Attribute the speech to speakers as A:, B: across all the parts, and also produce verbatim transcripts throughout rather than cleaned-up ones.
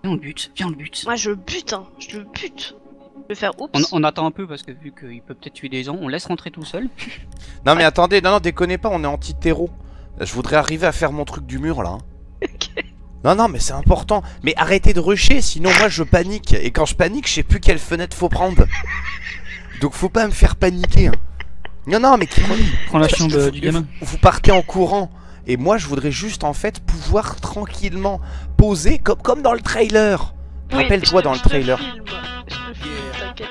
A: Viens on le bute, viens on le bute.
B: Moi je le bute, hein, je le bute. Je vais faire oups.
A: On, on attend un peu parce que vu qu'il peut peut-être tuer des gens, on laisse rentrer tout seul.
C: Non mais attendez, non non déconnez pas, on est anti-terreau. Je voudrais arriver à faire mon truc du mur là. Hein.
B: Ok.
C: Non non mais c'est important. Mais arrêtez de rusher, sinon moi je panique. Et quand je panique, je sais plus quelle fenêtre faut prendre. Donc faut pas me faire paniquer. Hein. Non non mais qui...
A: Prends la chambre du gamin.
C: Vous, vous partez en courant. Et moi je voudrais juste en fait pouvoir tranquillement poser comme, comme dans le trailer.
B: Oui,
C: Rappelle-toi dans le trailer.
B: Je le filme, je le filme, t'inquiète.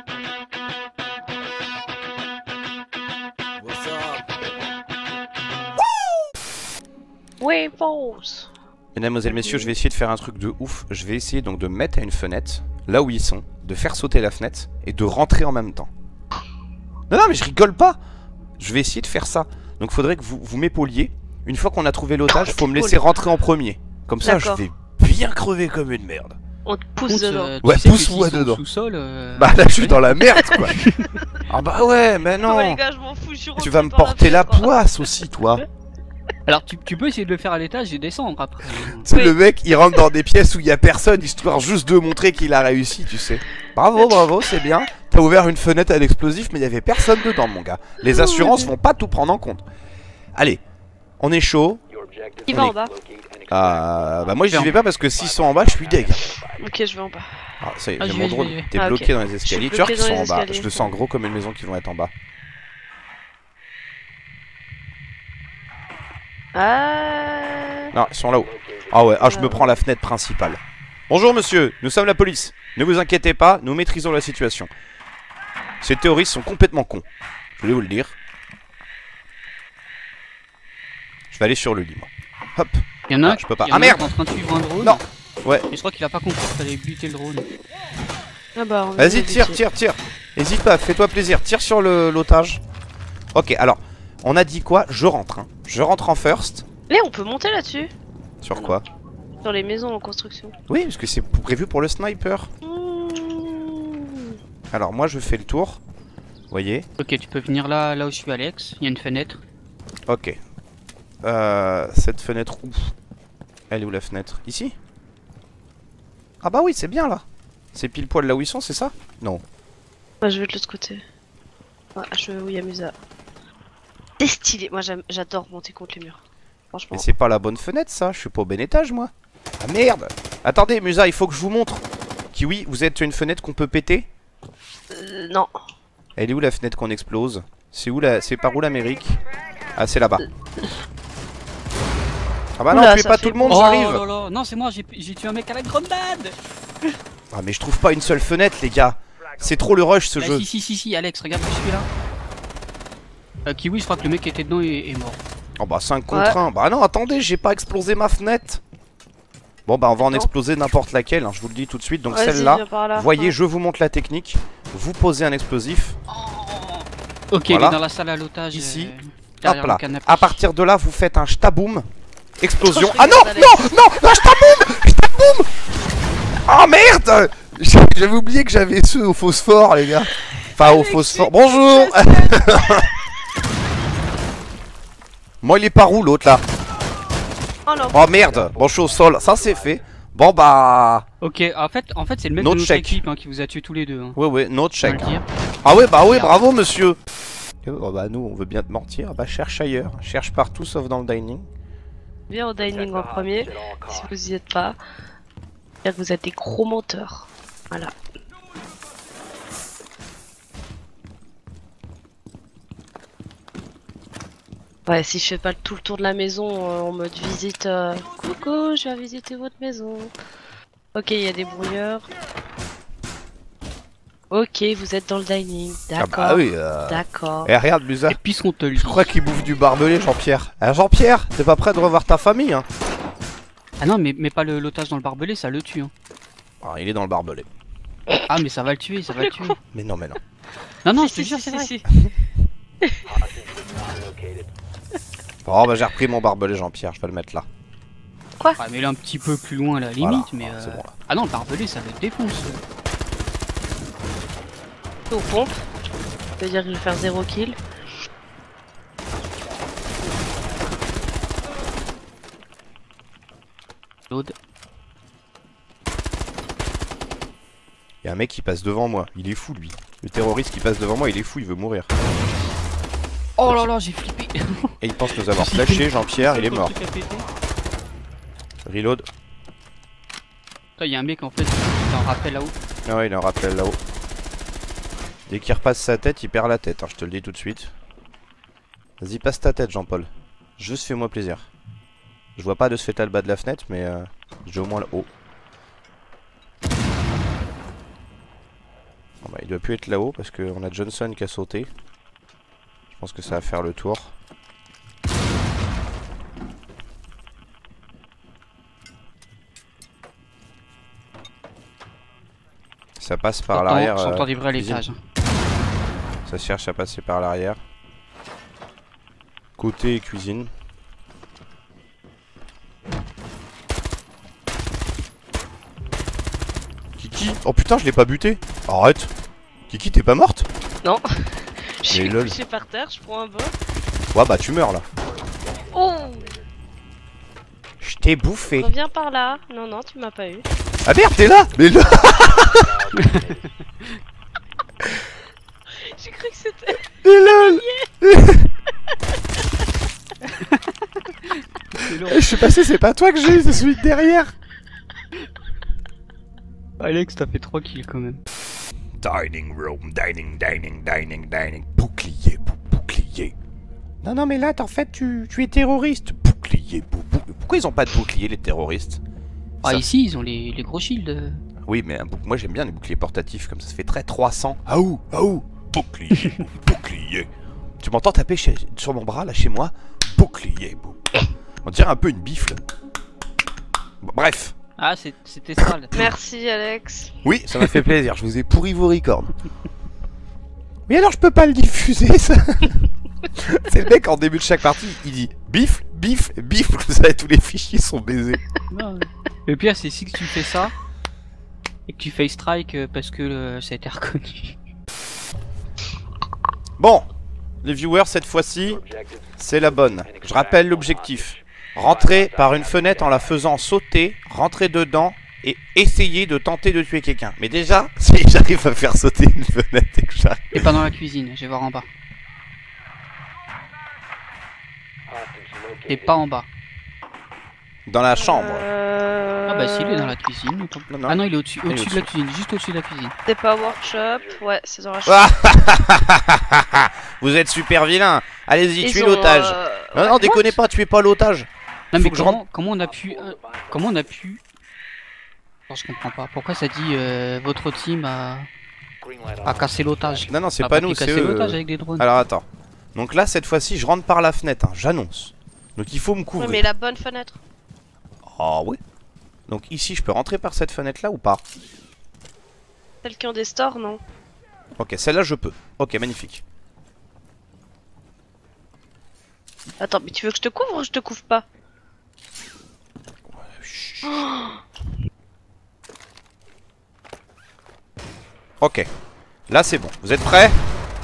B: Ouais, pause.
C: Mesdames, messieurs, je vais essayer de faire un truc de ouf. Je vais essayer donc de mettre à une fenêtre, là où ils sont, de faire sauter la fenêtre et de rentrer en même temps. Non, non, mais je rigole pas. Je vais essayer de faire ça. Donc faudrait que vous, vous m'épauliez. Une fois qu'on a trouvé l'otage, faut me laisser rentrer en premier. Comme ça, je vais bien crever comme une merde.
B: On te pousse
A: Contre,
B: dedans.
A: euh,
C: Ouais,
A: tu sais que
C: pousse-moi
A: s'ils sont
C: dedans.
A: Sous-sol, euh...
C: Bah là, je suis dans la merde, quoi. Ah bah ouais, mais non.
B: Oh, les gars, je m'en fous, je suis
C: Tu
B: rentré
C: vas me
B: par la
C: porter la
B: fenêtre.
C: poisse aussi, toi.
A: Alors tu, tu peux essayer de le faire à l'étage et descendre après.
C: Tu sais,
B: Oui.
C: le mec, il rentre dans des pièces où il y a personne, histoire juste de montrer qu'il a réussi, tu sais. Bravo, bravo, c'est bien. T'as ouvert une fenêtre à l'explosif, mais il y avait personne dedans, mon gars. Les assurances vont pas tout prendre en compte. Allez, on est chaud.
B: Qui va en bas?
C: Ah, bah moi j'y vais pas parce que s'ils sont en bas, je suis dég.
B: Ok, je vais en bas.
C: Ah, ça y est,
A: Ah,
C: j'ai
A: j'y
C: mon
A: vais, j'y
C: drone.
A: vais, j'y vais.
C: T'es
B: Ah,
C: bloqué
B: ok.
C: dans les escaliers.
B: Je
C: Tu
B: suis
C: vois qu'ils
B: bloqué
C: sont
B: dans
C: en
B: les
C: bas.
B: escaliers.
C: Je le sens gros comme une maison qui vont être en bas.
B: Ah.
C: Non, ils sont là-haut. Ah ouais, ah je me prends la fenêtre principale. Bonjour monsieur, nous sommes la police. Ne vous inquiétez pas, nous maîtrisons la situation. Ces terroristes sont complètement cons. Je voulais vous le dire. Je vais aller sur le lit, moi. Hop.
A: Il y en a
C: Ah,
A: un,
C: je peux pas.
A: il y en
C: Ah,
A: a un
C: merde
A: qui est en train de suivre un drone.
C: Non. Ouais.
A: Et je crois qu'il a pas compris qu'il fallait buter le drone.
B: Ah bah, on va
C: Vas-y, tire,
B: vérifier.
C: tire, tire. Hésite pas, fais-toi plaisir. Tire sur le- l'otage. Ok, alors, on a dit quoi? Je rentre. Hein. Je rentre en first.
B: Eh, on peut monter là-dessus?
C: Sur quoi?
B: Sur les maisons en construction.
C: Oui, parce que c'est prévu pour le sniper.
B: Mmh.
C: Alors, moi, je fais le tour. Vous voyez?
A: Ok, tu peux venir là, là où je suis Alex. Il y a une fenêtre.
C: Ok. Euh, cette fenêtre où? Elle est où la fenêtre? Ici? Ah bah oui, c'est bien là. C'est pile poil là où ils sont, c'est ça? Non.
B: Bah, je vais de l'autre côté. Ah, je oui, Amusa. C'est stylé. Moi, j'aime- j'adore monter contre les murs. Franchement.
C: Mais c'est pas la bonne fenêtre ça, je suis pas au bon étage moi. Ah merde! Attendez, Musa, il faut que je vous montre. Kiwi, vous êtes une fenêtre qu'on peut péter?
B: Euh, non.
C: Elle est où la fenêtre qu'on explose? C'est où la... C'est par où l'Amérique? Ah, c'est là-bas. Ah bah non,
B: Oula,
C: tuez
B: ça
C: pas
B: fait
C: tout le monde,
A: Oh
C: j'arrive!
A: là là. Non, c'est moi, j'ai j'ai tué un mec à la grenade.
C: Ah mais je trouve pas une seule fenêtre les gars. C'est trop le rush ce
A: Là,
C: jeu.
A: si, si, si, si, Alex, regarde où je suis là. Euh, Kiwi, je crois que le mec qui était dedans est, est mort.
C: Oh bah cinq contre un. Bah non, attendez, j'ai pas explosé ma fenêtre. Bon bah on va en
B: Non.
C: exploser n'importe laquelle, hein, je vous le dis tout de suite. Donc
B: Vas-y,
C: celle-là,
B: viens par là.
C: voyez,
B: Ouais.
C: je vous montre la technique. Vous posez un explosif.
A: Ok,
C: Voilà.
A: il est dans la salle à l'otage.
C: Ici.
A: euh,
C: Hop
A: derrière
C: là.
A: le canapé.
C: À partir de là, vous faites un shtaboum. Explosion.
B: Oh, je
C: Ah non,
B: regarde,
C: non, non, un shtaboum, shtaboum. Oh merde. J'avais oublié que j'avais ceux au phosphore les gars. Enfin au phosphore. Bonjour. Moi il est par où l'autre là?
B: Oh non.
C: Oh merde. Bon je suis au sol, ça c'est fait. Bon bah...
A: Ok, en fait, en fait c'est le mec
C: Notre
A: de notre
C: check.
A: équipe hein, qui vous a tué tous les deux. Hein.
C: Ouais ouais, notre
A: Je tiens à
C: check.
A: le dire.
C: Ah ouais bah oui, bravo monsieur. Oh bah nous on veut bien te mentir. Bah cherche ailleurs. Cherche partout sauf dans le dining.
B: Viens au dining en premier. Si vous y êtes pas. C'est-à-dire que vous êtes des gros menteurs. Voilà. Ouais, si je fais pas tout le tour de la maison euh, en mode visite. euh, Coucou, je viens visiter votre maison. Ok, il y a des brouilleurs. Ok, vous êtes dans le dining.
C: Ah
B: D'accord.
C: bah oui. Euh...
B: D'accord.
C: Eh regarde Musa.
A: Et puis on te le
C: Je crois qu'il bouffe du barbelé Jean-Pierre. Ah Jean-Pierre, t'es pas prêt de revoir ta famille hein?
A: Ah non, mais, mais pas le l'otage dans le barbelé, ça le tue. Hein.
C: Ah, il est dans le barbelé.
A: Ah, mais ça va le tuer, ça va le tuer.
C: Mais non mais non.
A: Non, non, je
B: Si,
A: te
B: si,
A: jure,
B: si,
A: c'est vrai.
B: si, si.
C: Oh bah j'ai repris mon barbelé Jean-Pierre, je vais le mettre là.
A: Ah, mais il est un petit peu plus loin à la limite,
C: Voilà.
A: mais.
C: Ah,
A: euh,
C: c'est bon, là.
A: Ah non, le barbelé, ça le défonce.
B: Aux pompes. Ça veut dire que je vais faire zéro kill.
A: Load.
C: Il y a un mec qui passe devant moi, il est fou lui. Le terroriste qui passe devant moi, il est fou, il veut mourir.
A: Oh là là, j'ai flippé.
C: Et il pense nous avoir flashé, Jean-Pierre, il est mort. Reload.
A: Il y a un mec en fait, il en rappelle là-haut.
C: Ah ouais, il en rappelle là-haut. Dès qu'il repasse sa tête, il perd la tête, hein, je te le dis tout de suite. Vas-y, passe ta tête, Jean-Paul. Juste fais-moi plaisir. Je vois pas de se fait le bas de la fenêtre, mais euh, j'ai au moins le haut. Bon, bah, il doit plus être là-haut parce qu'on a Johnson qui a sauté. Je pense que ça va faire le tour. Ça passe par l'arrière.
A: J'entends
C: euh,
A: des vrais à
C: cuisine.
A: l'étage.
C: Ça cherche à passer par l'arrière. Côté cuisine. Kiki. Oh putain, je l'ai pas buté. Arrête. Kiki, t'es pas morte?
B: Non. Je suis
C: lol.
B: couché par terre, je prends un bain.
C: Ouais bah tu meurs là.
B: Oh,
C: Je t'ai bouffé.
B: reviens par là. Non, non, tu m'as pas eu.
C: Ah merde, t'es là. Mais là.
B: J'ai cru que c'était...
C: Mais lol. Je suis passé, c'est pas toi que j'ai eu, c'est celui de derrière.
A: Alex, t'as fait trois kills quand même.
C: Dining room, dining, dining, dining, dining. Bouclier, bou bouclier. Non, non, mais là, en fait, tu, tu es terroriste. Bouclier, bou bou. Pourquoi ils ont pas de bouclier, les terroristes?
A: Ah,
C: Ça-
A: ici, ils ont les, les gros shields.
C: Oui, mais un bouc- moi, j'aime bien les boucliers portatifs, comme ça, ça fait très trois cents. Ah ouh, ah ouh. Bouclier, bou bouclier. Tu m'entends taper chez- sur mon bras, là, chez moi? Bouclier, bou. On dirait un peu une bifle. Bon, bref.
A: Ah, c'est- c'était sale.
B: Merci, Alex.
C: Oui, ça m'a fait plaisir, je vous ai pourri vos records. Oui, alors je peux pas le diffuser, ça. C'est le mec en début de chaque partie, il dit bif, bif, bif, comme ça, tous les fichiers sont baisés.
A: Non, le pire, c'est si tu fais ça et que tu fais strike euh, parce que euh, ça a été reconnu.
C: Bon, les viewers, cette fois-ci, c'est la bonne. Je rappelle l'objectif. Rentrer par une fenêtre en la faisant sauter, rentrer dedans et essayer de tenter de tuer quelqu'un. Mais déjà, si j'arrive à faire sauter une fenêtre et que j'arrive...
A: T'es pas dans la cuisine, je vais voir en bas. T'es pas en bas.
C: Dans la chambre.
B: Euh...
A: Ah bah si, il est dans la cuisine. autant-
C: Non, non.
A: Ah non, il est au-dessus,
C: Il est
A: au-dessus de la cuisine, juste au-dessus de la cuisine.
B: C'est pas workshop. Ouais, c'est dans la chambre.
C: Ah Vous êtes super vilain. Allez-y,
B: Ils
C: tuez
B: ont,
C: l'otage.
B: euh,
C: Non, non,
B: ouais,
C: déconnez
B: what
C: pas, tuez pas l'otage.
A: Non
C: Faut
A: mais
C: que je
A: comment, comment on a pu... euh, comment on a pu... Alors, je comprends pas. Pourquoi ça dit euh, votre team a... a cassé l'otage?
C: Non, non, c'est
A: A
C: pas
A: pu
C: nous, c'est
A: casser
C: eux.
A: l'otage avec des drones.
C: Alors attends. Donc là, cette fois-ci, je rentre par la fenêtre, hein, j'annonce. Donc il faut me
B: Ouais,
C: couvrir.
B: mais la bonne fenêtre.
C: Ah oui. Donc ici, je peux rentrer par cette fenêtre-là ou pas?
B: Celles qui ont des stores, non.
C: Ok, celle-là, je peux. Ok, magnifique.
B: Attends, mais tu veux que je te couvre ou je te couvre pas?
C: Ok. Là, c'est bon. Vous êtes prêts?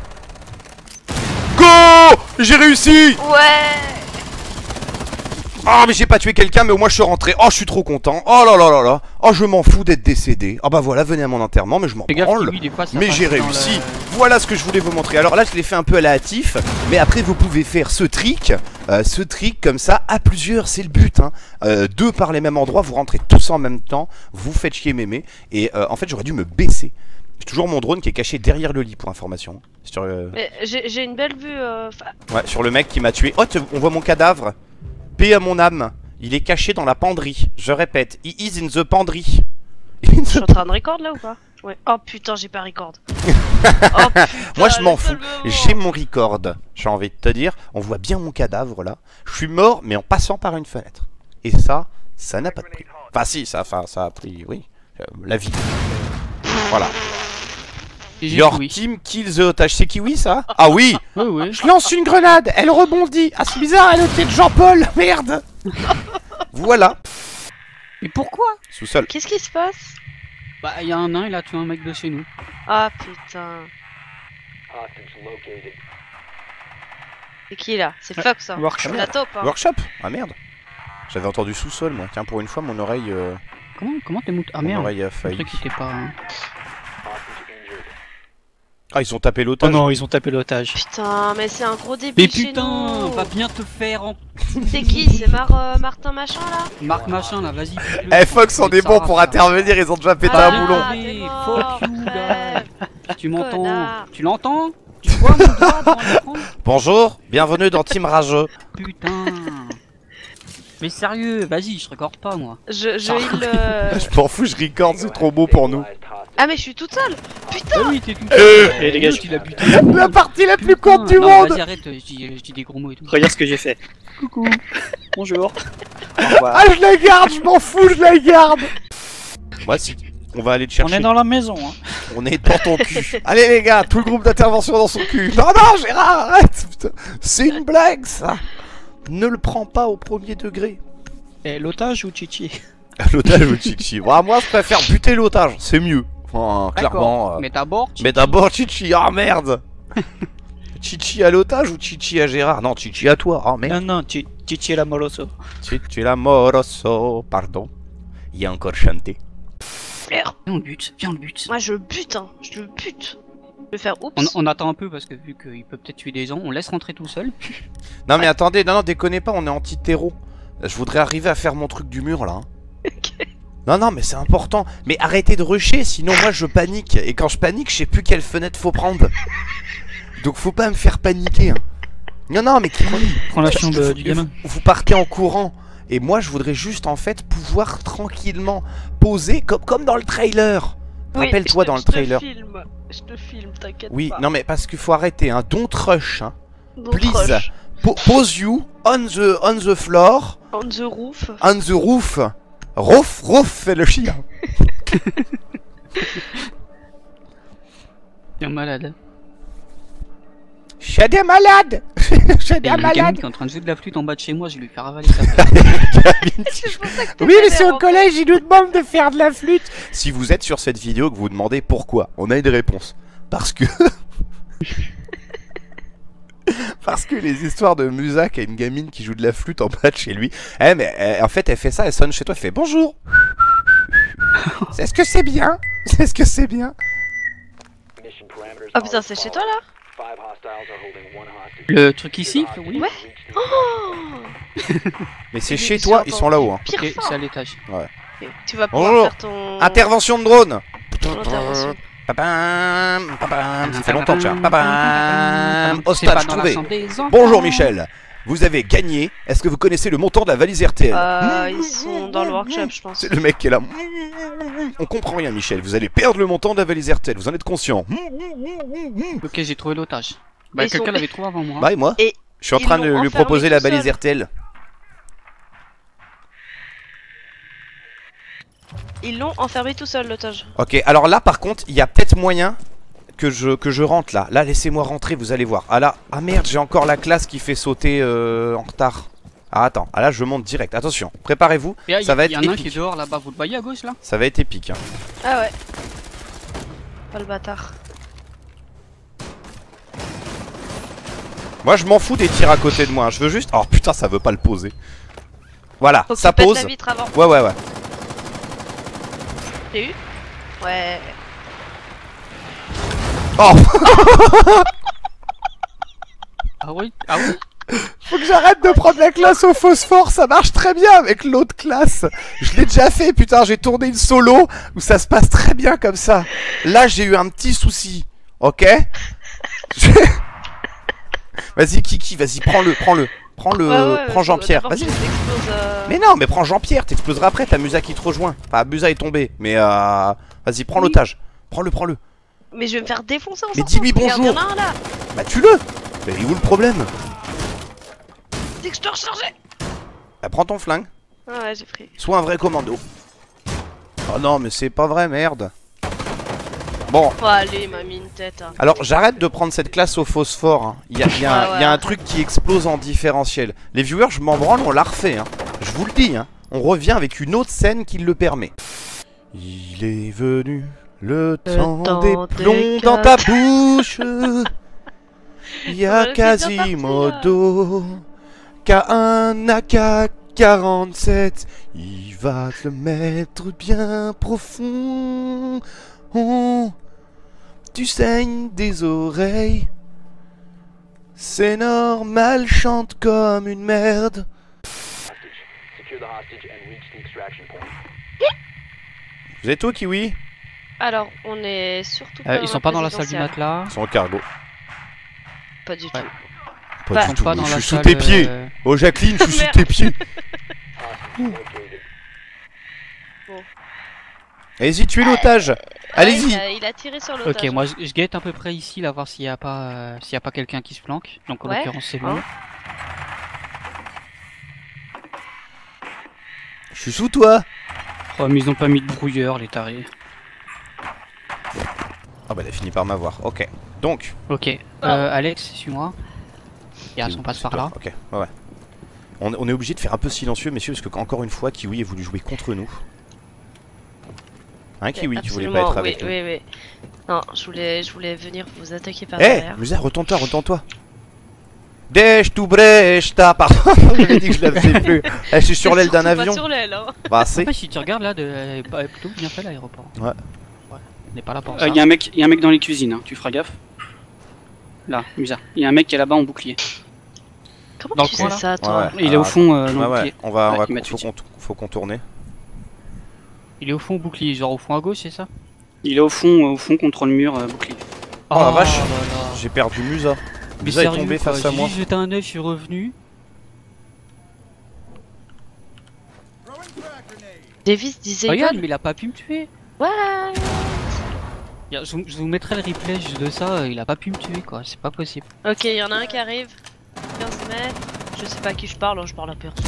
C: Go! J'ai réussi!
B: Ouais.
C: Ah, mais j'ai pas tué quelqu'un, mais au moins je suis rentré. Oh, je suis trop content. Oh là là là là. Oh, je m'en fous d'être décédé. Ah bah voilà, venez à mon enterrement, mais je m'en
A: Fais gaffe,
C: branle.
A: Kiwi, des fois, ça
C: Mais
A: passe
C: j'ai
A: dans
C: réussi.
A: le-
C: Voilà ce que je voulais vous montrer. Alors là, je l'ai fait un peu à la hâtif, mais après vous pouvez faire ce trick, euh, ce trick comme ça à plusieurs, c'est le but. Hein. Euh, deux par les mêmes endroits, vous rentrez tous en même temps, vous faites chier mémé. Et euh, en fait, j'aurais dû me baisser. J'ai toujours mon drone qui est caché derrière le lit pour information. Sur, euh,
B: Mais j'ai j'ai une belle vue. euh, enfin,
C: ouais, sur le mec qui m'a tué. Oh, te- on voit mon cadavre. Paix à mon âme. Il est caché dans la penderie. Je répète, he is in the penderie.
B: Je suis en train de record là ou pas? Ouais. Oh putain, j'ai pas record. Oh putain,
C: Moi je m'en
B: le
C: fous,
B: seul moment.
C: j'ai mon record. J'ai envie de te dire, on voit bien mon cadavre là. Je suis mort mais en passant par une fenêtre. Et ça, ça n'a pas de prix. Enfin si, ça, enfin, ça a pris, oui, euh, la vie. Voilà.
A: Et j'ai
C: Your
A: Kiwi.
C: team kills the otage. C'est Kiwi ça? Ah oui.
A: Ouais, ouais.
C: Je lance une grenade, elle rebondit. Ah c'est bizarre, elle était de Jean-Paul, merde. Voilà.
A: Mais pourquoi?
C: Sous-sol.
B: Qu'est-ce qui se passe?
A: Bah, il y a un nain, il a tué un mec de chez nous.
B: Ah putain. C'est qui là? C'est Fox hein.
A: Workshop.
B: C'est la top hein.
C: Workshop. Ah merde. J'avais entendu sous-sol moi. Tiens, pour une fois mon oreille, euh,
A: Comment comment t'es monté? Ah
C: mon
A: merde.
C: oreille a
A: Le
C: failli.
A: truc il était pas.
C: Ah, ils ont tapé
A: Oh
C: l'otage.
A: non, ils ont tapé l'otage.
B: Putain, mais c'est un gros début
A: Mais
B: chez
A: putain,
B: nous.
A: va bien te faire en...
B: C'est qui? C'est Mar euh, Martin machin là?
A: Marc machin là, vas-y.
C: Eh, Fox, on est bon pour intervenir, ils ont déjà pété
B: Ah,
C: un boulon.
B: t'es mort,
A: Fuck you,
B: crève.
A: gars. Tu m'entends?
B: Connard.
A: Tu l'entends? Tu vois mon doigt dans l'écran?
C: Bonjour, bienvenue dans Team Rageux.
A: Putain. Mais sérieux, vas-y, je recorde pas moi.
B: Je, je heal le...
C: Je m'en fous, je record, c'est trop beau pour nous.
B: Ah mais je suis toute seule. Putain.
A: Ah oui, t'es tout
C: Euh.
A: Eh les gars, il a buté.
C: La partie la plus
A: Putain,
C: courte du
A: non,
C: monde.
A: Vas-y, arrête, je dis, je dis des gros mots et tout.
D: Regarde ce que j'ai fait. Coucou. Bonjour. Au revoir.
C: Ah, je la garde, je m'en fous, je la garde. Moi, si... On va aller te
D: On
C: chercher.
D: est dans la maison. Hein.
C: On est dans ton cul. Allez les gars, tout le groupe d'intervention dans son cul. Non, non, Gérard, arrête. Putain. C'est une blague, ça. Ne le prends pas au premier degré.
D: Et l'otage ou Chichi?
C: L'otage ou Chichi. Bah, moi, je préfère buter l'otage, c'est mieux. Enfin, clairement. euh,
A: Mais d'abord, tu-
C: Mais d'abord, Chichi, ah merde. Chichi à l'otage ou Chichi à Gérard? Non, Chichi à toi, ah merde.
D: Non, non, Chi- Chichi la moloso.
C: Chichi la moroso, pardon. Il y a encore chanté.
B: Merde.
A: viens on le bute, viens on le bute.
B: Moi je bute hein. Je le bute. Je vais faire oups.
A: On, on attend un peu parce que vu qu'il peut peut-être tuer des gens, on laisse rentrer tout seul.
C: Non mais attendez, non non déconnez pas, on est anti-terreau. Je voudrais arriver à faire mon truc du mur là. hein.
B: Ok.
C: Non non mais c'est important. Mais arrêtez de rusher, sinon moi je panique. Et quand je panique, je sais plus quelle fenêtre faut prendre. Donc faut pas me faire paniquer. Hein. Non non mais qui...
A: Prends la chambre
C: vous,
A: du gamin.
C: vous- vous partez en courant. Et moi je voudrais juste en fait pouvoir tranquillement poser comme, comme dans le trailer.
B: Oui,
C: Rappelle-toi
B: je te-
C: dans le
B: je te
C: trailer.
B: filme. Je te filme, t'inquiète
C: Oui,
B: pas.
C: non mais parce qu'il faut arrêter, hein. Don't rush, hein.
B: Don't
C: please.
B: rush.
C: Po- pose you on the, on the floor,
B: On the roof.
C: on the roof. Rouf, rouf, fait le chien.
A: Bien malade.
C: J'ai des malades. J'ai
A: Et
C: des
A: le gamin
C: malades.
A: qui est en train de jouer de la flûte en bas de chez moi, je vais lui faire avaler sa flûte.
B: C'est pour ça que
C: Oui,
B: t'étais
C: mais c'est au
B: nerveux.
C: collège, il nous demande de faire de la flûte. Si vous êtes sur cette vidéo, que vous vous demandez pourquoi, on a une réponse. Parce que... Parce que les histoires de Musa qui a une gamine qui joue de la flûte en bas de chez lui. Eh mais euh, en fait elle fait ça, elle sonne chez toi, elle fait bonjour. Est-ce que c'est bien? Est-ce que c'est bien?
B: Oh putain, c'est chez toi là?
A: Le truc ici, oui.
B: Ouais. Oh.
C: Mais c'est
B: Mais
C: chez
B: j'ai
C: toi, ils sont là-haut. Hein.
B: Pire
A: Ok,
B: fort.
A: c'est à l'étage.
B: Ok, tu vas pouvoir
C: Bonjour.
B: faire ton...
C: Intervention de drone.
B: ton intervention.
C: Papam, papam, ça fait longtemps que tu as. Papam,
A: C'est pas
C: hostage
A: dans la
C: trouvé.
A: chambre des enfants.
C: Bonjour Michel. Vous avez gagné. Est-ce que vous connaissez le montant de la valise R T L?
B: Euh, ils sont dans le workshop, je pense.
C: C'est le mec qui est là. On comprend rien Michel. Vous allez perdre le montant de la valise R T L. Vous en êtes conscient?
A: Ok, j'ai trouvé l'otage. Bah,
B: Ils
A: quelqu'un
B: sont-
A: l'avait trouvé avant moi.
C: Bah et moi
B: Et
C: je suis en
B: ils
C: train de
B: l'ont
C: lui
B: enfermé
C: proposer la
B: tout
C: balise
B: seul.
C: R T L.
B: Ils l'ont enfermé tout seul, l'otage.
C: Ok, alors là par contre, il y a peut-être moyen que je, que je rentre là. Là, laissez-moi rentrer, vous allez voir. Ah là, ah merde, j'ai encore la classe qui fait sauter euh, en retard. Ah attends, ah là je monte direct. Attention, préparez-vous,
A: Et là,
C: ça va
A: il y
C: être
A: en a un qui est
C: épique.
A: dehors là-bas, vous le voyez à gauche là?
C: Ça va être épique. Hein.
B: Ah ouais. Pas le bâtard.
C: Moi je m'en fous des tirs à côté de moi, hein. Je veux juste... Oh putain, ça veut pas le poser. Voilà,
B: Faut que
C: ça
B: tu pètes
C: pose.
B: la vitre avant.
C: Ouais ouais ouais.
B: T'as eu? Ouais.
C: Oh
A: Ah oui? Ah oui?
C: faut que j'arrête de prendre la classe au phosphore, ça marche très bien avec l'autre classe. Je l'ai déjà fait, putain, j'ai tourné une solo où ça se passe très bien comme ça. Là, j'ai eu un petit souci, ok? Je- Vas-y, Kiki, vas-y, prends-le, prends-le. Prends-le,
B: Ouais, ouais,
C: prends
B: ouais,
C: Jean-Pierre,
B: d'abord,
C: vas-y.
B: tu l'exploses, euh,
C: Mais non, mais prends Jean-Pierre, t'exploseras après, t'as Musa qui te rejoint. Enfin, Musa est tombé, mais euh... vas-y, prends
B: Oui.
C: l'otage. Prends-le, prends-le.
B: Mais je vais me faire défoncer en
C: Mais
B: sortant.
C: dis-lui
B: Regarde,
C: bonjour.
B: y'en a un là.
C: Bah, tue-le. Mais où le problème?
B: C'est que je te rechargeais.
C: Bah, prends ton flingue.
B: Ah ouais, j'ai pris.
C: Sois un vrai commando. Oh non, mais c'est pas vrai, merde. Bon,
B: Oh, allez, m'a mis une tête. Hein.
C: alors j'arrête de prendre cette classe au phosphore. Hein. Il y a, il y a un,
B: Ouais, ouais,
C: il y a un
B: arrête.
C: truc qui explose en différentiel. Les viewers, je m'en branle, on l'a refait. Hein. Je vous le dis, hein. On revient avec une autre scène qui le permet. Il est venu le,
B: Le
C: temps,
B: temps
C: des
B: des
C: plombs dans ta
B: quatre-
C: bouche. Il y a
B: Ouais, c'est bien parti,
C: Quasimodo qui a un A K quarante-sept. Il va te le mettre bien profond. Oh. tu saignes des oreilles. C'est normal, chante comme une merde. Vous êtes où, Kiwi?
B: Alors, on est surtout pas
A: Euh,
B: dans
A: ils sont pas dans la salle du
B: présidentielle.
A: matelas.
C: Ils sont au cargo.
B: Pas du
A: Ouais.
B: tout.
C: Pas
B: Bah,
C: du
A: Ils
C: tout,
A: sont pas
C: je
A: dans la
C: suis sous
A: salle,
C: tes pieds.
A: euh,
C: Oh Jacqueline, je suis sous
B: Merde.
C: tes pieds.
B: Bon.
C: Allez-y, tuez l'otage.
B: Ouais,
C: Allez-y.
B: il, a, il a tiré sur l'otage.
A: Ok, moi je, je guette à peu près ici là, voir s'il y a pas, euh, s'il y a pas quelqu'un qui se planque. Donc en
B: Ouais,
A: l'occurrence c'est
B: hein.
A: bon.
C: Je suis sous toi.
A: Oh mais ils ont pas mis de brouilleur les tarés.
C: Ah bah elle a fini par m'avoir. Ok. Donc.
A: Ok,
B: Ah.
A: euh, Alex, suis-moi. Garde, on passe
C: C'est
A: par
C: toi.
A: là.
C: Ok, ouais, ouais. On, on est obligé de faire un peu silencieux, messieurs, parce que encore une fois, Kiwi a voulu jouer contre nous. Hein, Kiwi, tu voulais pas être avec
B: oui,
C: nous.
B: Oui, oui, non, je voulais, je voulais venir vous attaquer par
C: Eh,
B: derrière.
C: Musa, retourne-toi, retourne-toi. Dèche tout brèche, ta pardon. J'avais dit que je la faisais plus. Eh, je suis sur l'aile d'un
B: Surtout pas
C: avion.
B: sur l'aile, hein.
C: Bah,
A: En
C: c'est.
A: fait, si tu regardes là, de... euh, pas- plutôt bien fait l'aéroport.
C: Ouais.
A: Ouais. On n'est pas là pour
D: Il
A: ça.
D: y a un mec, y a un mec dans les cuisines, hein, tu feras gaffe. Là, Musa. Il y a un mec qui est là-bas en bouclier.
B: Comment
A: Dans le
B: tu
A: coin,
B: sais
A: là
B: ça,
C: Ouais,
B: toi
C: ouais.
D: Il est
C: Alors,
D: au fond euh, dans
C: Ouais,
D: le
C: ouais.
D: bouclier.
C: On va, on
D: Ouais,
C: va,
D: il m'a
C: faut,
D: tué.
C: cont- faut contourner.
A: Il est au fond au bouclier, genre au fond à gauche, c'est ça?
D: Il est au fond, euh, au fond contre le mur euh, bouclier.
C: Oh, la vache.
A: là là.
C: J'ai perdu Musa.
A: Mais
C: Musa est
A: sérieux,
C: tombé
A: quoi,
C: face à
A: j'ai
C: moi.
A: juste jeté un œil, je suis revenu.
B: Davis disait
A: Regarde,
B: gun.
A: mais il a pas pu me tuer.
B: Ouais.
A: Regarde, Je, vous- je vous mettrai le replay juste de ça, euh, il a pas pu me tuer quoi, c'est pas possible.
B: Ok, il y en a un qui arrive. quinze mètres. Je sais pas à qui je parle, hein, je parle à personne.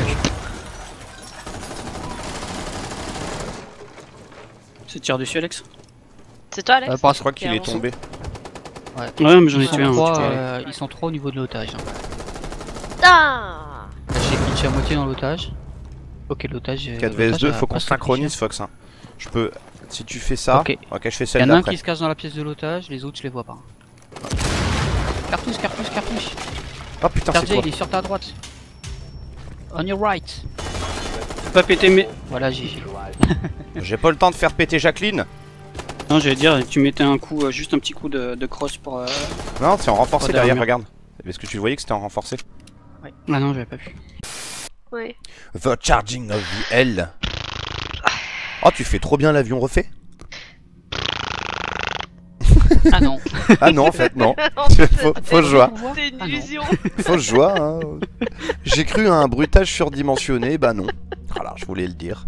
D: C'est tir dessus, Alex?
B: C'est toi, Alex?
A: Euh, par-
C: Je crois qu'il est
B: Qui
C: tombé.
D: Ouais, mais j'en ai
A: Ils sont,
D: tué un.
A: trois,
D: tu vois.
A: euh, ils sont trois au niveau de l'otage. Hein.
B: Ah.
A: J'ai pitché à moitié dans l'otage. Ok, l'otage. euh,
C: quatre v s
A: l'otage
C: deux,
A: a
C: faut
A: pas
C: qu'on
A: se
C: synchronise, Fox. Hein. Je peux. Si tu fais ça.
A: Ok.
C: Ok, je fais
A: Il y
C: celle
A: en a un
C: d'après.
A: qui se cache dans la pièce de l'otage, les autres je les vois pas. Cartouche, cartouche, cartouche.
C: Oh putain, c'est
A: Sergey,
C: quoi?
A: il est sur ta droite. On your right.
D: Faut pas péter mes.
A: Voilà, G G.
C: J'ai pas le temps de faire péter Jacqueline.
D: Non, j'allais dire, tu mettais un coup, euh, juste un petit coup de, de crosse pour. Euh...
C: Non, c'est en renforcé
D: Oh,
C: derrière,
D: derrière.
C: regarde. Est-ce que tu voyais que c'était en renforcé?
D: Ah non, j'avais pas vu.
B: Oui.
C: The charging of the L. Oh, tu fais trop bien l'avion refait?
A: Ah non.
C: Ah non, en fait, non.
B: Non,
C: Faux- Fausse joie.
B: C'est une
A: Ah non.
B: illusion.
C: Fausse joie, hein. J'ai cru à un bruitage surdimensionné, bah non. Alors, je voulais le dire.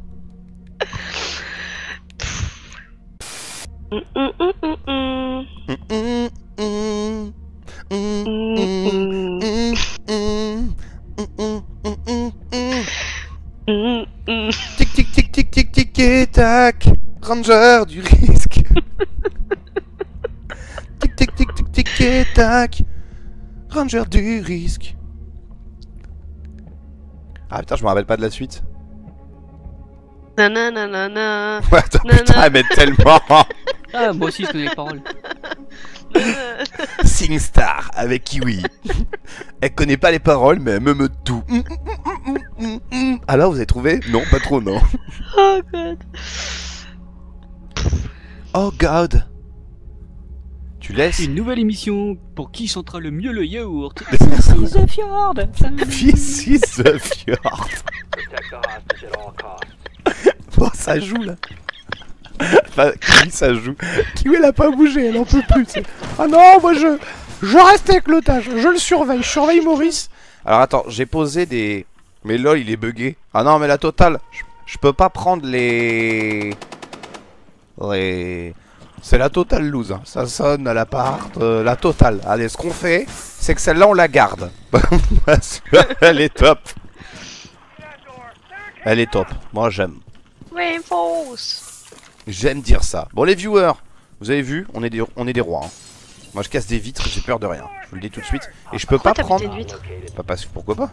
B: Hum, hum, hum, hum, hum.
C: Hum, hum, hum. Hum,
B: Hum,
C: hum,
B: hum.
C: hum, hum, hum, hum, hum, hum.
B: Hum, hum.
C: Tic tic tic tic tic tic et tac. Ranger du risque. Tic tic tic tic tic et tac. Ranger du risque. Ah putain, je me rappelle pas de la suite.
B: Nananana.
C: Ouais, attends,
B: Non,
C: putain,
B: non.
C: elle m'aide tellement.
A: Ah, moi aussi je connais les paroles.
C: SingStar avec Kiwi. Elle connaît pas les paroles, mais elle me meut tout. Alors, vous avez trouvé? Non, pas trop, non.
B: Oh god.
C: Oh god. Tu laisses
A: Une nouvelle émission pour qui chantera le mieux le yaourt. This is the fjord.
C: This is the fjord. Bon, ça joue là. Enfin, Kiwi, ça joue. Kiwi, elle a pas bougé, elle en peut plus. c'est- Ah non, moi je. Je reste avec l'otage, je le surveille, je surveille Maurice. Alors attends, j'ai posé des. Mais lol, il est bugué. Ah non, mais la totale. Je, je peux pas prendre les. Les. C'est la totale loose. Hein. Ça sonne à l'appart. Euh, la totale. Allez, ce qu'on fait, c'est que celle-là, on la garde. Parce que elle est top. Elle est top. Moi, j'aime.
B: Reinforce.
C: J'aime dire ça. Bon, les viewers, vous avez vu, on est des, on est des rois. Hein. Moi, je casse des vitres, j'ai peur de rien. Je vous le dis tout de suite. Et je peux
B: Pourquoi
C: pas
B: t'as pété
C: prendre.
B: une vitre?
C: Pas parce que pourquoi pas.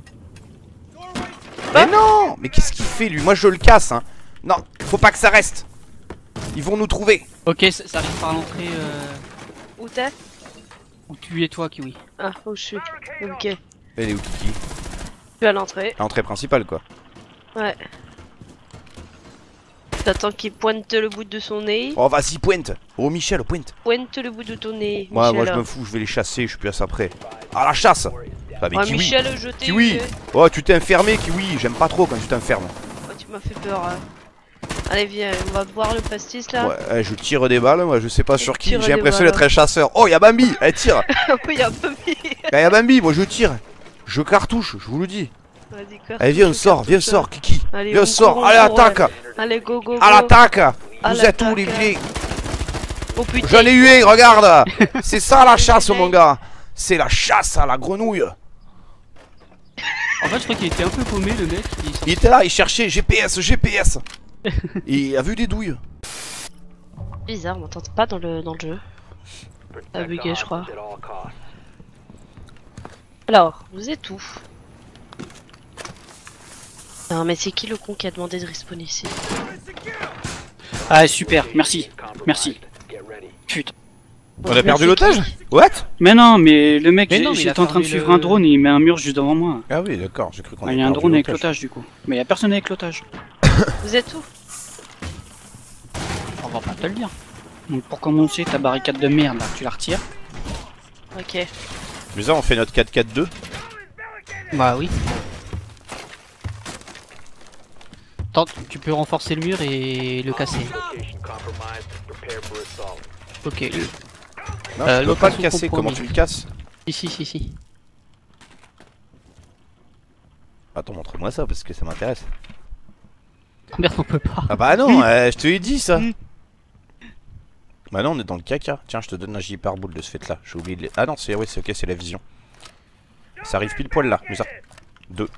C: Mais non. Mais qu'est-ce qu'il fait lui? Moi, je le casse. Hein. Non, faut pas que ça reste. Ils vont nous trouver.
A: Ok, ça, ça arrive par l'entrée. Euh...
B: Où t'es?
A: Où tu es toi, Kiwi.
B: Ah, où je suis. Ok. Je
C: Elle est où, Kiki?
B: suis à l'entrée.
C: L'entrée principale, quoi.
B: Ouais. T'attends qu'il pointe le bout de son nez.
C: Oh, vas-y, pointe. Oh, Michel, pointe.
B: Pointe le bout de ton nez.
C: Ouais,
B: Michel.
C: moi, je me fous, je vais les chasser, je suis plus à ça près. À la chasse. Ah, mais
B: Ouais,
C: kiwi.
B: Michel, je t'ai
C: Kiwi.
B: eu.
C: Oh, tu t'es enfermé, Kiwi. J'aime pas trop quand tu t'enfermes.
B: Oh, tu m'as fait peur. Hein. Allez, viens, on va boire le pastis là.
C: Ouais, eh, je tire des balles, moi, je sais pas sur qui.
B: Tire
C: J'ai
B: des
C: l'impression
B: balles.
C: d'être un chasseur. Oh, y'a Bambi. Elle tire.
B: Oui, un peu mis.
C: Eh, y'a Bambi, moi, je tire. Je cartouche, je vous le dis.
B: Vas-y, cartouche,
C: Allez, viens, on sort, viens,
B: cartouche.
C: sort, Kiki.
B: Allez,
C: Viens,
B: on
C: sort.
B: court, on
C: Allez,
B: court,
C: attaque.
B: ouais. Allez, go, go, go.
C: À l'attaque.
B: À
C: Vous êtes où, les
B: l'attaque.
C: clés?
B: Oh putain.
C: J'en ai eu un, regarde. C'est ça la chasse, mon gars. C'est la chasse à la grenouille.
A: En fait, je crois qu'il était un peu paumé, le mec. Il,
C: Il était là, il cherchait G P S, G P S. Et il a vu des douilles.
B: Bizarre, on m'entend pas dans le, dans le jeu. Ça a bugué, je crois. Alors, vous êtes où? Non, mais c'est qui le con qui a demandé de respawn ici?
D: Ah, super, merci. Merci. Putain.
C: On a perdu l'otage? What?
D: Mais non, mais le mec,
A: Mais
D: j'ai-
A: non, mais il
D: j'étais
A: a
D: en train de
A: fermé
D: suivre
A: le-
D: un drone et il met un mur juste devant moi.
C: Ah oui, d'accord, j'ai cru qu'on
D: Ah,
C: avait
D: il y a un
C: perdu
D: drone avec
C: l'otage.
D: l'otage du coup. Mais il y a personne avec l'otage.
B: Vous êtes où?
A: On va pas te le dire.
D: Donc pour commencer, ta barricade de merde là, tu la retires.
B: Ok.
C: Mais ça, on fait notre quatre quatre deux.
A: Bah oui. Attends, tu peux renforcer le mur et le casser. Ok.
C: Non,
A: Euh,
C: tu peux
A: l'autre
C: pas le
A: sous
C: casser,
A: compromis.
C: comment tu le casses?
A: Si, si, si, si.
C: Attends, montre-moi ça parce que ça m'intéresse.
A: Merde, on peut pas.
C: Ah bah non, euh, je te l'ai dit ça. Bah non, on est dans le caca. Tiens, je te donne un J par boule de ce fait là. J'ai oublié de les... Ah non, c'est oui, c'est ok, c'est la vision. Ça arrive pile poil là, mais ça. Deux.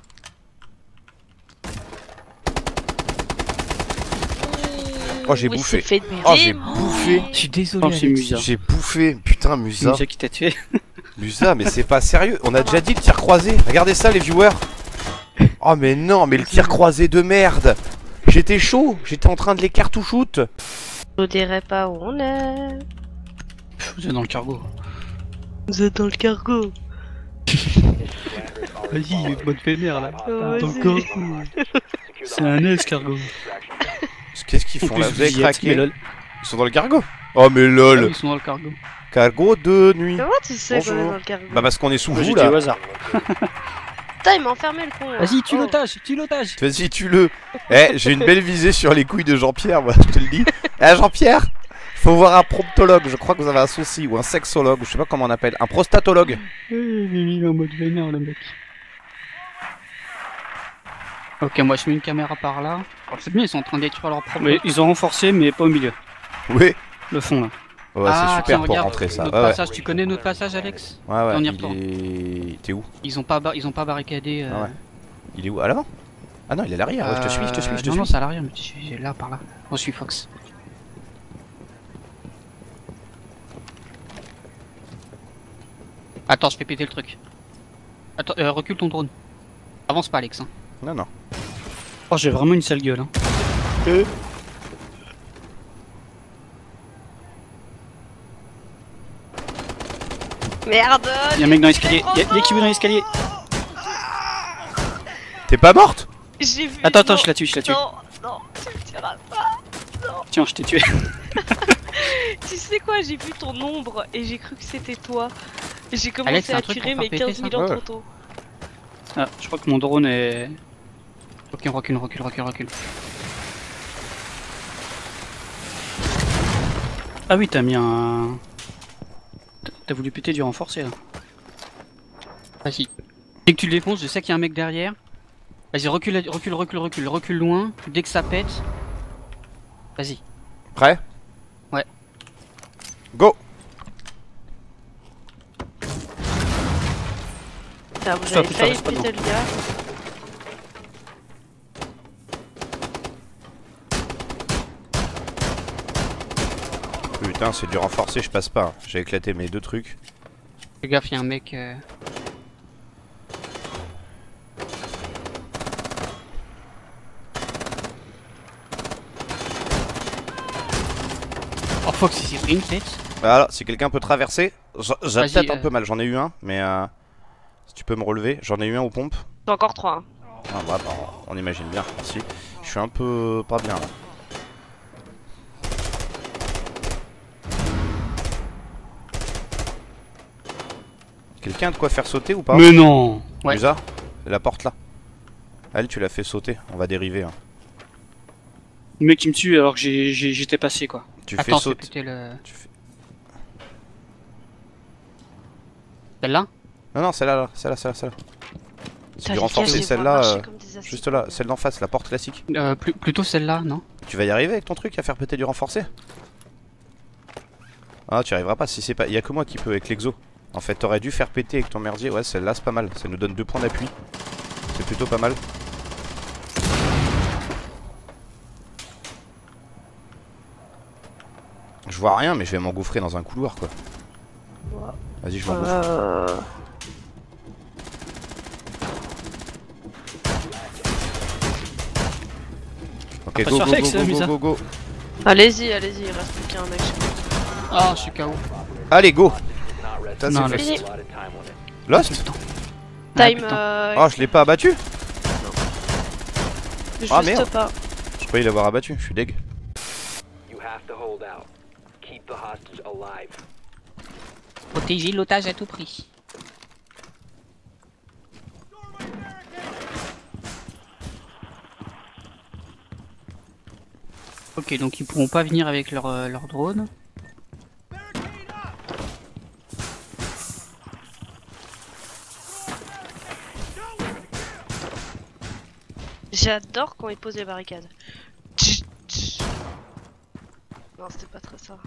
C: Oh, j'ai
B: Oui,
C: bouffé.
B: c'est fait
C: Oh, j'ai
B: démon.
C: bouffé.
A: Je suis désolé.
D: Oh, c'est
A: Alex.
D: Musa.
C: J'ai bouffé. Putain, Musa.
D: Musa qui t'a tué.
C: Musa, mais c'est pas sérieux. On a déjà dit le tir croisé. Regardez ça, les viewers. Oh, mais non, mais le tir croisé de merde. J'étais chaud. J'étais en train de les cartouchoutes.
B: Je vous dirai pas où on est.
D: Vous êtes dans le cargo.
B: Vous êtes dans le cargo.
A: Vas-y, bonne fémère là.
B: Vas-y.
A: Dans le corps.
D: C'est un escargot.
C: Qu'est-ce qu'ils
D: En
C: font
D: plus,
C: là? Vous avez
D: vous y êtes, mais
C: craqué?
D: lol.
C: Ils sont dans le cargo. Oh, mais
A: Ah
C: lol.
A: oui, ils sont dans le cargo.
C: Cargo de nuit.
B: Comment tu sais qu'on est
C: Bonjour.
B: dans le cargo?
C: Bah parce qu'on est sous
D: Moi j'ai
C: vous
D: dit au
C: là.
D: hasard.
B: Putain, il m'a enfermé le con. là.
A: Vas-y, tue
B: Oh.
A: l'otage, tue l'otage.
C: Vas-y, tue-le. Eh, j'ai une belle visée sur les couilles de Jean-Pierre, moi, je te le dis. Eh, Jean-Pierre, faut voir un promptologue. Je crois que vous avez un souci, ou un sexologue, ou je sais pas comment on appelle. Un prostatologue.
A: Il est en mode vénère le mec. Ok, moi je mets une caméra par là. Oh, c'est bien, ils sont en train de détruire leur propre.
D: Mais ils ont renforcé, mais pas au milieu.
C: Oui.
D: Le fond là.
C: Ouais,
A: Ah,
C: c'est super
A: tiens,
C: pour
A: regarde,
C: rentrer ça.
A: Notre
C: Ouais, ouais.
A: passage, tu connais notre passage, Alex?
C: Ouais, ouais.
A: On y
C: il
A: retourne.
C: est... T'es où?
A: Ils ont pas, bar- ils ont pas barricadé. Euh...
C: Ah ouais. Il est où? À l'avant? Ah non, il est à l'arrière. Ouais, je te suis, je te suis, je te
A: non,
C: suis.
A: non, c'est à l'arrière, mais je suis là, par là. Je suis Fox. Attends, je fais péter le truc. Attends, euh, recule ton drone. Avance pas, Alex. Hein.
C: Non, non.
D: Oh, j'ai vraiment une sale gueule. Hein.
B: Merde.
D: Y'a un mec dans l'escalier. Y'a y'a qui veut dans l'escalier.
C: T'es pas morte?
B: J'ai vu.
D: Attends, attends,
B: non,
D: je la tue, je la tue.
B: Non, non, tu me tireras pas.
D: Tiens, je t'ai tué.
B: Tu sais quoi, j'ai vu ton ombre et j'ai cru que c'était toi. Et j'ai
A: Alex,
B: commencé
A: c'est un
B: à
A: truc
B: tirer
A: pour
B: mais
A: faire péter,
B: quinze mille
C: ça
B: ans
C: Ouais.
B: trop tôt.
D: Ah, je crois que mon drone est.
A: Ok, on recule, recule, recule, recule.
D: Ah oui, t'as mis un. T'as- T'as voulu péter du renforcé là.
A: Vas-y. Dès que tu le défonces, je sais qu'il y a un mec derrière. Vas-y, recule, recule, recule, recule, recule loin. Dès que ça pète. Vas-y.
C: Prêt?
A: Ouais.
C: Go!
B: Putain, vous
D: Stop,
B: avez
D: putain,
B: failli
D: reste pas
B: péter le gars.
C: Putain, c'est du renforcé, je passe pas. J'ai éclaté mes deux trucs.
A: Fais gaffe, il y a un mec. Euh... Oh, Fox, il s'est pris une tête.
C: Voilà, si quelqu'un peut traverser. J- J'ai
A: Vas-y,
C: peut-être un
A: euh.
C: peu mal, j'en ai eu un, mais euh, si tu peux me relever, j'en ai eu un aux pompes.
B: C'est encore trois. Hein.
C: Ah bah, bah, on imagine bien, merci. Je suis un peu pas bien là. Quelqu'un a de quoi faire sauter ou pas?
A: Mais non. Ouais.
C: Musa, la porte là. Elle, tu l'as fait sauter. On va dériver. Hein.
D: Le mec qui me tue alors que j'ai- j'ai- j'étais passé quoi.
C: Tu fais
A: Attends, c'est
C: sauter.
A: péter le...
C: Tu fais...
A: Celle-là?
C: Non, non, celle-là, là. Celle-là, celle-là, celle-là. C'est
B: Putain,
C: du
B: les
C: renforcer,
B: gars, je les vois
C: celle-là.
B: marcher
C: euh,
B: comme des acides.
C: Juste là, celle d'en face, la porte classique.
A: euh, plus- Plutôt celle-là, non?
C: Tu vas y arriver avec ton truc à faire péter du renforcé? Ah, tu y arriveras pas si c'est pas. Il y a que moi qui peux avec l'exo. En fait, t'aurais dû faire péter avec ton merdier. Ouais, celle-là, c'est pas mal. Ça nous donne deux points d'appui. C'est plutôt pas mal. Je vois rien, mais je vais m'engouffrer dans un couloir quoi.
B: Ouais.
C: Vas-y, je m'engouffre.
B: Euh...
C: Ok,
D: pas
C: go,
D: sur
C: go,
D: Rex,
C: go,
D: euh,
C: go,
D: Musa.
C: go, go, go.
B: Allez-y, allez-y, il reste plus qu'un mec.
A: Ah, je suis K O.
C: Allez, go. Ça,
A: Non,
C: c'est
A: là,
C: fait.
B: Fini.
C: Lost?
A: Ah,
B: Time,
A: putain.
B: euh...
C: Oh, je l'ai pas abattu?
B: juste
C: ah, merde.
B: pas.
C: Je croyais l'avoir abattu, je suis deg.
A: Protéger l'otage à tout prix. Ok, donc ils pourront pas venir avec leur, euh, leur drone.
B: J'adore quand ils posent les barricades. Tch, tch. Non, c'était pas très ça.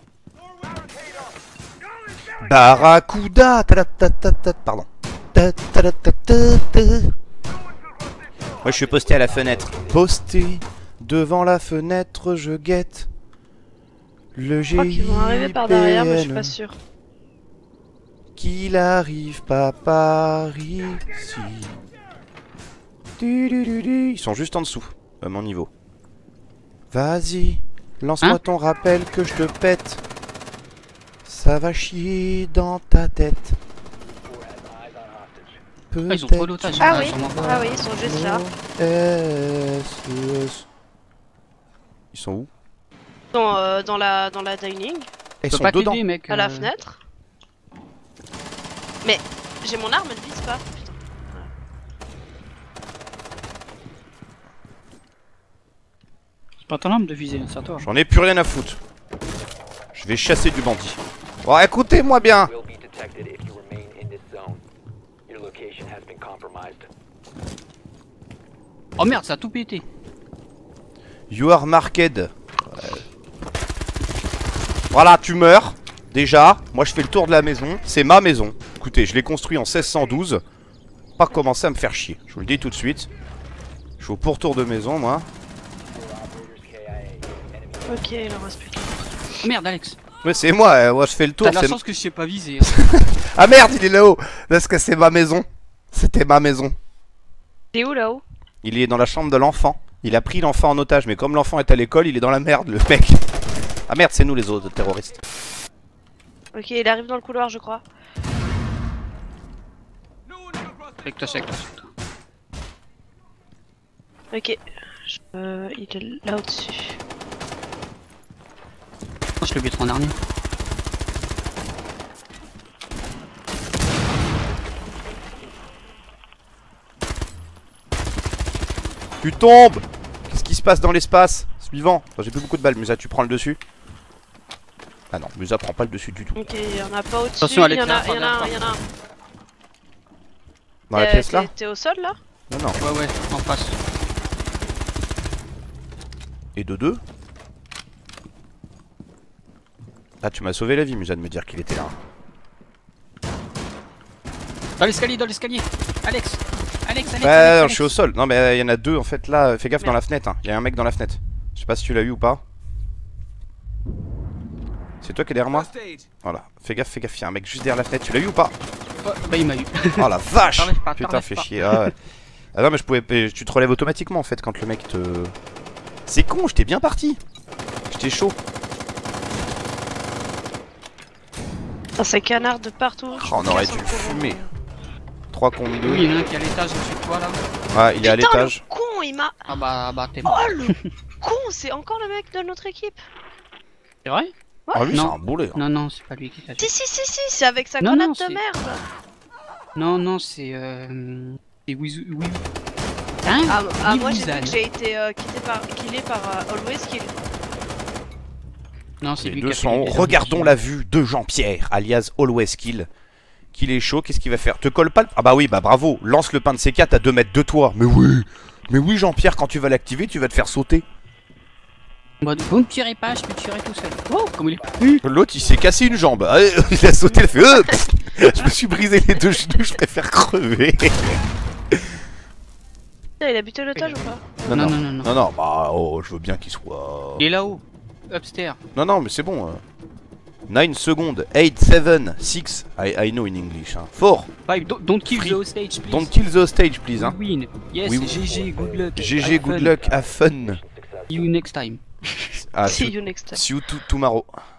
C: Barracuda, ta-da-ta-ta-ta, pardon. Ta-ta-da-ta-ta-ta. Moi je suis posté à la fenêtre. Posté devant la fenêtre, je guette le
B: Je crois qu'ils vont arriver par derrière, mais je suis pas
C: G I P N.
B: sûr.
C: Qu'il arrive pas par ici. Du, du, du, du. Ils sont juste en dessous, à mon niveau. Vas-y, lance-moi
A: Hein
C: ton rappel que je te pète. Ça va chier dans ta tête.
A: Ah, ils ont trop d'otages.
B: Ah
A: Ah,
B: oui,
A: sûrement pas.
B: ah oui, ils sont juste là.
C: S S. Ils sont où?
B: Ils sont euh, dans la dans la dining,
C: Ils
A: Je peux
C: sont
A: pas
C: dedans.
A: t'aider, mec.
B: à la
A: euh.
B: fenêtre. Mais j'ai mon arme, elle vise pas. Putain.
D: C'est pas ton arme de viser, c'est à toi.
C: J'en ai plus rien à foutre. Je vais chasser du bandit. Bon, écoutez-moi bien.
A: Oh merde, ça a tout pété.
C: You are marked. Ouais. Voilà, tu meurs. Déjà, moi je fais le tour de la maison. C'est ma maison. Écoutez, je l'ai construit en seize cent douze. Pas commencer à me faire chier. Je vous le dis tout de suite. Je suis au pourtour de maison, moi.
B: Ok, il en reste plus qu'un.
A: Oh merde, Alex.
C: Ouais, c'est moi. euh, moi je fais le tour.
A: T'as de la
C: c'est-
A: chance que je sais pas viser. Hein.
C: Ah merde, il est là-haut. Parce que c'est ma maison. C'était ma maison.
B: T'es où là-haut?
C: Il est dans la chambre de l'enfant. Il a pris l'enfant en otage, mais comme l'enfant est à l'école, il est dans la merde, le mec. Ah merde, c'est nous les autres terroristes.
B: Ok, il arrive dans le couloir, je crois.
A: Avec toi, avec toi.
B: Ok. Je- euh, il est là au-dessus.
A: Oh, je l'ai oublié de prendre en dernier.
C: Tu tombes. Qu'est-ce qui se passe dans l'espace? Suivant. Enfin, j'ai plus beaucoup de balles. Musa, tu prends le dessus? Ah non, Musa prend pas le dessus du tout.
B: Ok, il y en a pas au-dessus.
A: Attention,
B: il y
A: Alex,
B: en a,
A: là,
B: il y en a un,
A: par
B: il y en a un.
C: Dans la
B: Euh,
C: pièce là?
B: t'es- T'es au sol là?
C: Non, non.
A: Ouais, ouais, en face.
C: Et de deux? Ah, tu m'as sauvé la vie, Musa, de me dire qu'il était là.
A: Dans l'escalier, dans l'escalier. Alex. Alex, Alex.
C: Ouais,
A: Alex,
C: non,
A: Alex.
C: je suis au sol. Non, mais il y en a deux en fait là. Fais gaffe dans
B: Merde.
C: la fenêtre. Il y a un mec dans la fenêtre. Je sais pas si tu l'as eu ou pas. C'est toi qui es derrière moi? Voilà. Fais gaffe, fais gaffe. Il y a un mec juste derrière la fenêtre. Tu l'as eu ou pas?
A: Ouais, bah, il m'a eu.
C: Oh la vache!
A: T'enlèves pas,
C: Putain,
A: t'enlèves
C: fais
A: pas.
C: chier. Ah, ouais. Ah non, mais je pouvais. Tu te relèves automatiquement en fait quand le mec te. C'est con, j'étais bien parti. J'étais chaud.
B: Ah, c'est canard de partout.
C: Oh, on aurait dû le fumer. trois contre deux.
A: Oui, il y en a un qui est à l'étage au-dessus de toi là.
C: Ah, il est à
B: Putain,
C: l'étage.
B: le con, il m'a.
A: Ah bah, bah t'es mort.
B: Oh le con, c'est encore le mec de notre équipe.
A: C'est vrai?
C: Ah lui c'est
A: Non.
C: un boulet. hein.
A: Non, non, c'est pas lui qui l'a fait.
B: Si, si, si, si, c'est avec sa
A: Non,
B: grenade
A: non,
B: de
A: c'est-
B: merde.
A: Non, non, c'est. Euh... C'est Wizu. Oui. Hein
B: Ah, ah,
A: Oui,
B: moi j'ai
A: Wuzan.
B: vu que j'ai été euh, quitté par, killé par euh, Always Kill.
A: Non, c'est
C: Les
A: lui
C: deux
A: qui a fait
C: sont hauts.
A: les
C: Regardons la vue de Jean-Pierre, alias Always Kill. Qu'il est chaud, qu'est-ce qu'il va faire? Te colle pas le... Ah bah oui, bah bravo, lance le pain de C quatre à deux mètres de toi. Mais oui, mais oui Jean-Pierre, quand tu vas l'activer, tu vas te faire sauter.
A: Bon, vous me tirez pas, je peux tirer tout seul. Oh, comme il est.
C: L'autre il s'est cassé une jambe. Ah, il a sauté, il a fait euh, pff, je me suis brisé les deux genoux, je préfère crever.
B: Il a buté l'otage ou pas?
C: Non,
A: Non,
C: non,
A: non, non, non.
C: non, non, bah oh, je veux bien qu'il soit...
A: Il est là-haut. Upstairs.
C: Non, non, mais c'est bon. euh. nine secondes, eight, seven, six, I, I know in English. Hein. four,
A: Five, don't, don't kill
C: Free.
A: the hostage, please.
C: don't kill the hostage, please. Hein.
A: We win. Yes,
C: Oui, oui.
A: G G, good luck.
C: G G,
A: Have
C: good
A: fun.
C: luck, have fun.
A: See you next time.
C: Ah,
B: See
C: see
B: you next time.
C: see you to- tomorrow.